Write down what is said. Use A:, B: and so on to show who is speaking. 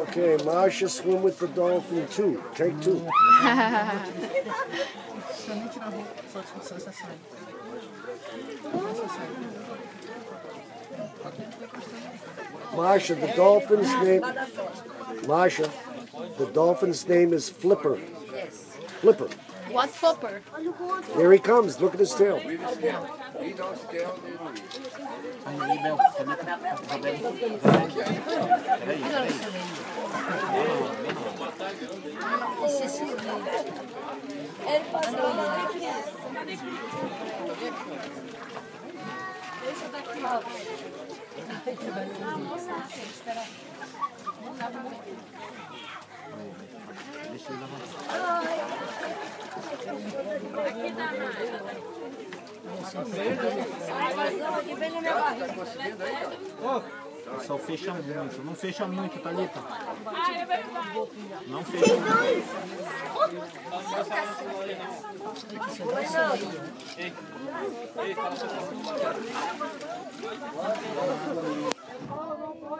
A: Okay, Marsha, swim with the dolphin too. Take two. Marsha, the dolphin's name. Marsha, the dolphin's name is Flipper.
B: Yes.
A: Flipper.
B: What flipper?
A: Here he comes. Look at his tail.
C: Só fecha muito, não fecha muito, Thalita. Não fecha muito.